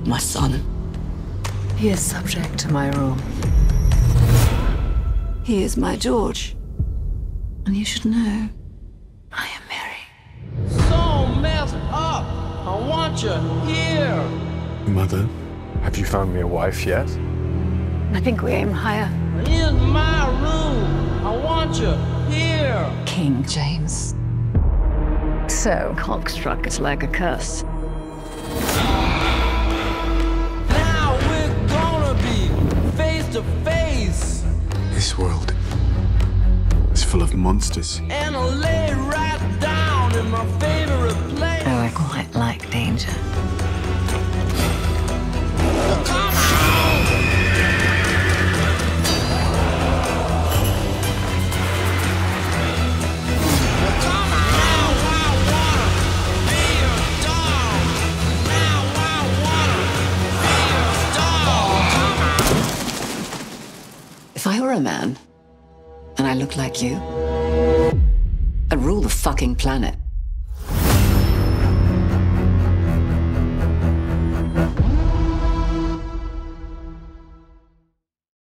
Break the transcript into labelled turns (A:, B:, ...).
A: my son. He is subject to my rule. He is my George. And you should know, I am Mary.
B: So messed up! I want you here!
C: Mother, have you found me a wife yet?
A: I think we aim higher.
B: In my room! I want you here!
A: King James. So, cockstruck is like a curse.
B: Now we're gonna be face to face!
C: This world is full of monsters.
B: And I'll lay right down in my favorite place!
A: Oh, I quite like danger.
B: Come on! Come on! Now I wanna be a dog! Now I wanna be a dog! Come on!
A: If I were a man, and I looked like you, I'd rule the fucking planet.